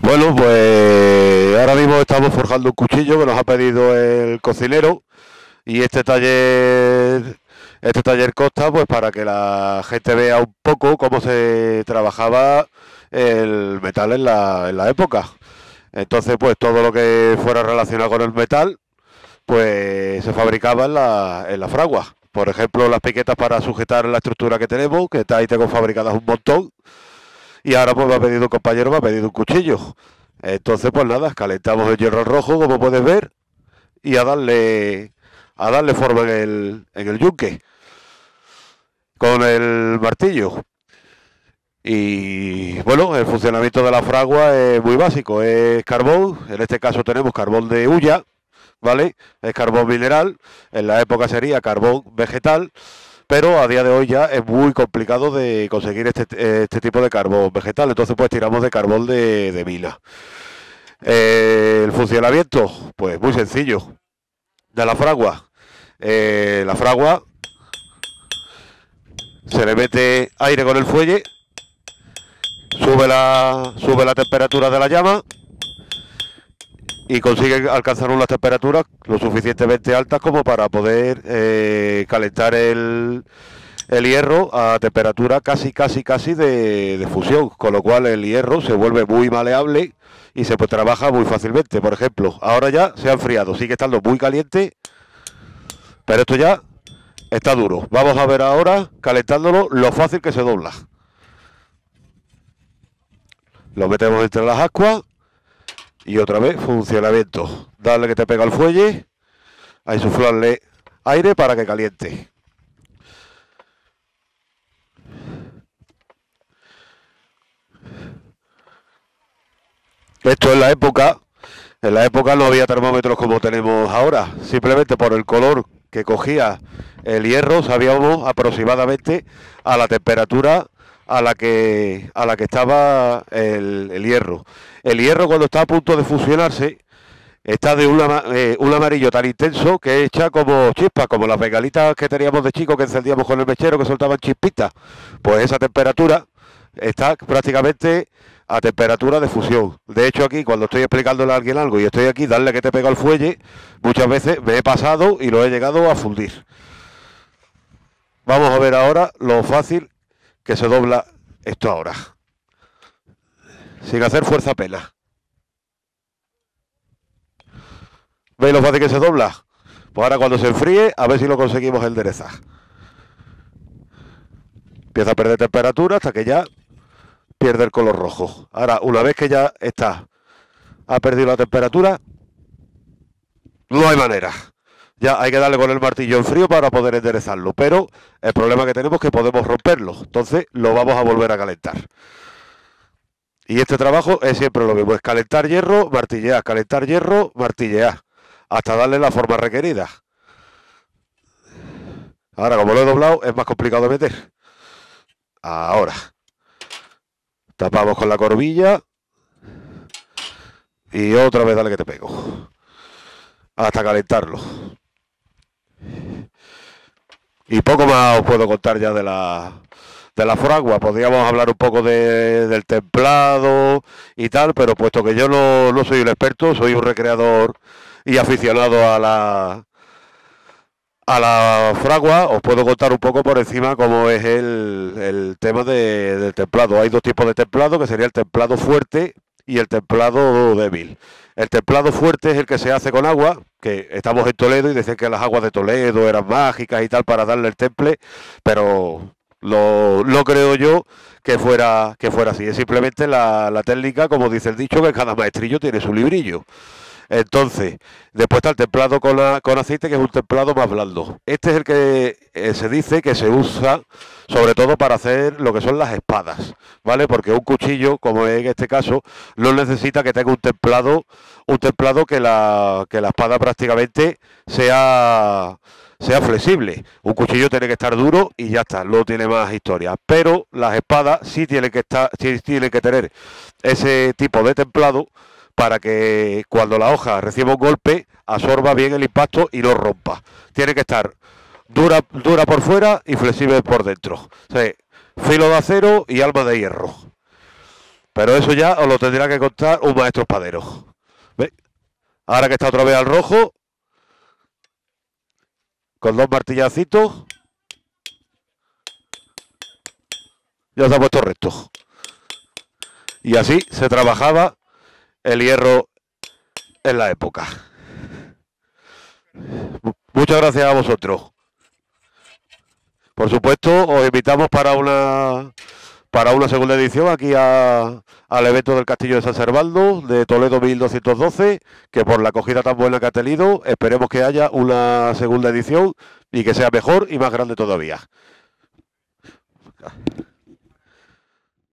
Bueno, pues ahora mismo estamos forjando un cuchillo que nos ha pedido el cocinero y este taller consta pues para que la gente vea un poco cómo se trabajaba el metal en la época. Entonces, pues todo lo que fuera relacionado con el metal, pues se fabricaba en la fragua. Por ejemplo, las piquetas para sujetar la estructura que tenemos, que ahí tengo fabricadas un montón. Y ahora pues me ha pedido un compañero, me ha pedido un cuchillo. Entonces pues nada, calentamos el hierro rojo, como puedes ver, y a darle forma en el yunque, con el martillo. Y bueno, el funcionamiento de la fragua es muy básico, es carbón, en este caso tenemos carbón de hulla, ¿vale? Es carbón mineral, en la época sería carbón vegetal, pero a día de hoy ya es muy complicado de conseguir este tipo de carbón vegetal, entonces pues tiramos de carbón de mina. El funcionamiento, pues muy sencillo, de la fragua. La fragua se le mete aire con el fuelle, sube la temperatura de la llama y consigue alcanzar unas temperaturas lo suficientemente altas como para poder calentar el hierro a temperatura casi de fusión, con lo cual el hierro se vuelve muy maleable y se pues, trabaja muy fácilmente. Por ejemplo, ahora ya se ha enfriado, sigue estando muy caliente, pero esto ya está duro. Vamos a ver ahora, calentándolo, lo fácil que se dobla. Lo metemos entre las ascuas y otra vez funcionamiento. Darle que te pega el fuelle, a insuflarle aire para que caliente. Esto en la época no había termómetros como tenemos ahora, simplemente por el color que cogía el hierro sabíamos aproximadamente a la temperatura a la que estaba el hierro. El hierro cuando está a punto de fusionarse está de un amarillo tan intenso que echa como chispas, como las bengalitas que teníamos de chico que encendíamos con el mechero que soltaban chispitas. Pues esa temperatura está prácticamente a temperatura de fusión. De hecho, aquí, cuando estoy explicándole a alguien algo y estoy aquí, darle que te pega el fuelle, muchas veces me he pasado y lo he llegado a fundir. Vamos a ver ahora lo fácil que se dobla esto ahora, sin hacer fuerza apenas. ¿Veis lo fácil que se dobla? Pues ahora cuando se enfríe, a ver si lo conseguimos enderezar. Empieza a perder temperatura hasta que ya pierde el color rojo. Ahora, una vez que ya ha perdido la temperatura, no hay manera. Ya hay que darle con el martillo en frío para poder enderezarlo. Pero el problema que tenemos es que podemos romperlo. Entonces lo vamos a volver a calentar. Y este trabajo es siempre lo mismo. Es calentar hierro, martillear, calentar hierro, martillear. Hasta darle la forma requerida. Ahora, como lo he doblado, es más complicado de meter. Ahora. Tapamos con la corbilla. Y otra vez dale que te pego. Hasta calentarlo. Y poco más os puedo contar ya de la fragua. Podríamos hablar un poco del templado y tal, pero puesto que yo no soy un experto, soy un recreador y aficionado a la fragua, os puedo contar un poco por encima cómo es el tema del templado. Hay dos tipos de templado, que sería el templado fuerte y el templado débil. El templado fuerte es el que se hace con agua, que estamos en Toledo y dicen que las aguas de Toledo eran mágicas y tal para darle el temple, pero no creo yo que fuera así. Es simplemente la técnica, como dice el dicho, que cada maestrillo tiene su librillo. Entonces, después está el templado con aceite, que es un templado más blando. Este es el que se dice que se usa sobre todo para hacer lo que son las espadas, ¿vale? Porque un cuchillo, como en este caso, no necesita que tenga un templado que la espada prácticamente sea flexible. Un cuchillo tiene que estar duro y ya está, no tiene más historia. Pero las espadas sí tienen que tener ese tipo de templado para que cuando la hoja reciba un golpe absorba bien el impacto y no rompa. Tiene que estar dura por fuera y flexible por dentro. O sea, filo de acero y alma de hierro. Pero eso ya os lo tendrá que contar un maestro espadero. ¿Veis? Ahora que está otra vez al rojo, con 2 martillacitos, ya se ha puesto recto. Y así se trabajaba el hierro en la época. Muchas gracias a vosotros. Por supuesto, os invitamos para una segunda edición aquí al evento del Castillo de San Servaldo de Toledo 1212, que por la acogida tan buena que ha tenido, esperemos que haya una segunda edición y que sea mejor y más grande todavía.